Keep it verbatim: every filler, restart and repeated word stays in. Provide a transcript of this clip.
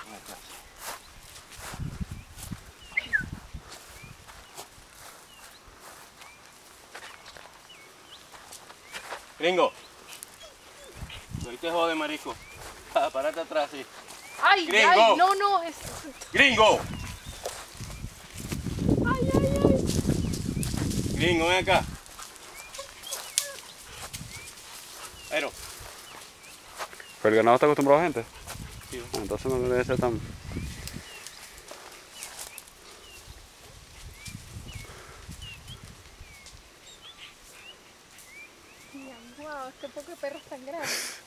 Gringo. Hoy te jode, marico. Ah, párate atrás, sí. Ay, Gringo. ay, no, no. Es... Gringo. Ay, ay, ay. Gringo, ven acá. Pero. ¿Pero el ganado está acostumbrado a gente? Sí. Ah, entonces no debe ser tan... Wow, este poco de perros tan grandes.